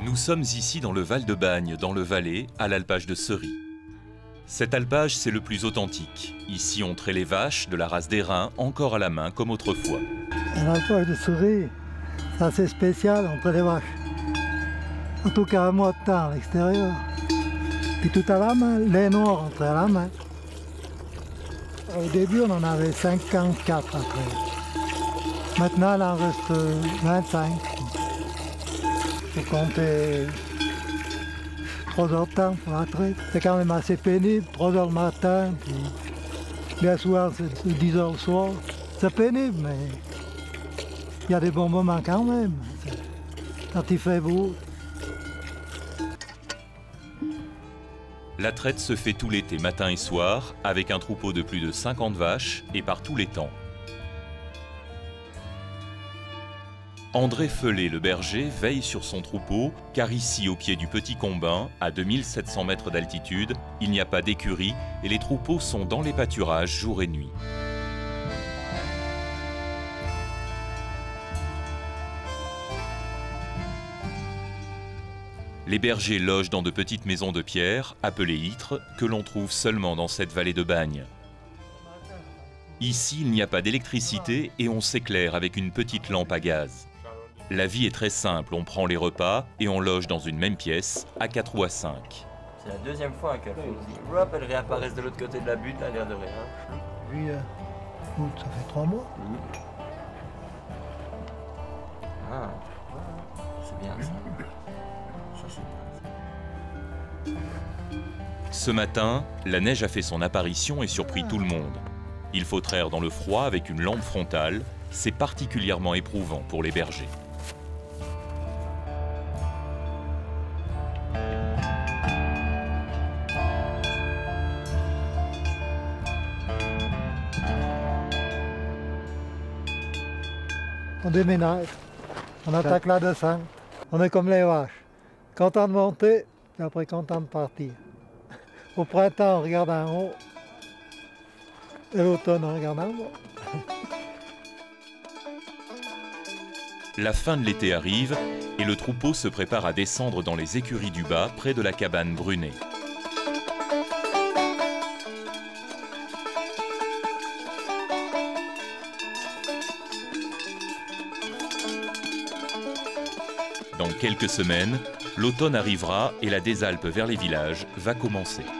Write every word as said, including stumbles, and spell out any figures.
Nous sommes ici dans le Val de Bagne, dans le Valais, à l'alpage de Sery. Cet alpage, c'est le plus authentique. Ici, on trait les vaches de la race d'Airain, encore à la main, comme autrefois. L'alpage de Sery, c'est assez spécial, on trait les vaches. En tout cas, un mois de temps à l'extérieur. Puis tout à la main, les noirs, on trait à la main. Au début, on en avait cinquante-quatre à traiter. Maintenant, il en reste vingt-cinq. Il faut compter trois heures de temps pour la traite. C'est quand même assez pénible, trois heures le matin, puis bien souvent c'est dix heures le soir. C'est pénible, mais il y a des bons moments quand même, quand il fait beau. La traite se fait tout l'été, matin et soir, avec un troupeau de plus de cinquante vaches et par tous les temps. André Feulé, le berger, veille sur son troupeau, car ici, au pied du Petit Combin, à deux mille sept cents mètres d'altitude, il n'y a pas d'écurie et les troupeaux sont dans les pâturages jour et nuit. Les bergers logent dans de petites maisons de pierre, appelées hytres, que l'on trouve seulement dans cette vallée de Bagne. Ici, il n'y a pas d'électricité et on s'éclaire avec une petite lampe à gaz. La vie est très simple, on prend les repas et on loge dans une même pièce, à quatre ou à cinq. C'est la deuxième fois qu'elle hop, elles réapparaissent de l'autre côté de la butte, à l'air de rien. Puis, euh, août, ça fait trois mois. Mmh. Ah, c'est bien ça. Ça c'est bien. Ce matin, la neige a fait son apparition et surpris tout le monde. Il faut traire dans le froid avec une lampe frontale, c'est particulièrement éprouvant pour les bergers. On déménage, on attaque la descente, on est comme les vaches. Content de monter, puis après content de partir. Au printemps, on regarde en haut, et l'automne, on regarde en bas. La fin de l'été arrive et le troupeau se prépare à descendre dans les écuries du bas, près de la cabane Brunet. Dans quelques semaines, l'automne arrivera et la désalpe vers les villages va commencer.